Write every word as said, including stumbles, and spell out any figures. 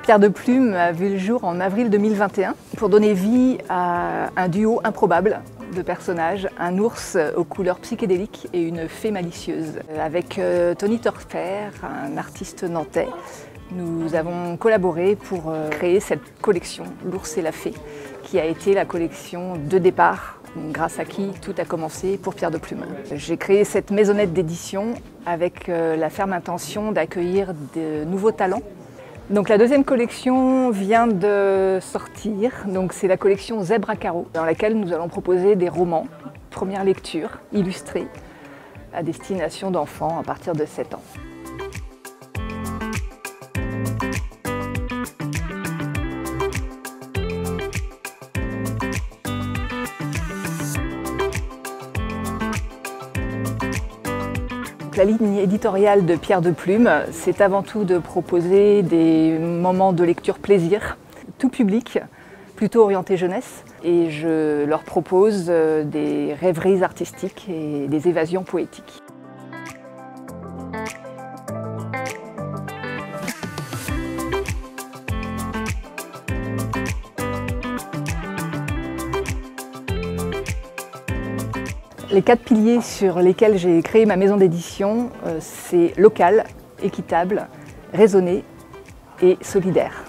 Pierre de Plume a vu le jour en avril deux mille vingt et un pour donner vie à un duo improbable de personnages, un ours aux couleurs psychédéliques et une fée malicieuse. Avec Tony Torfer, un artiste nantais, nous avons collaboré pour créer cette collection, l'ours et la fée, qui a été la collection de départ, grâce à qui tout a commencé pour Pierre de Plume. J'ai créé cette maisonnette d'édition avec la ferme intention d'accueillir de nouveaux talents. Donc la deuxième collection vient de sortir, donc c'est la collection Zèbre à carreaux, dans laquelle nous allons proposer des romans, première lecture, illustrés, à destination d'enfants à partir de sept ans. La ligne éditoriale de Pierre de Plume, c'est avant tout de proposer des moments de lecture plaisir, tout public, plutôt orienté jeunesse. Et je leur propose des rêveries artistiques et des évasions poétiques. Les quatre piliers sur lesquels j'ai créé ma maison d'édition, c'est local, équitable, raisonné et solidaire.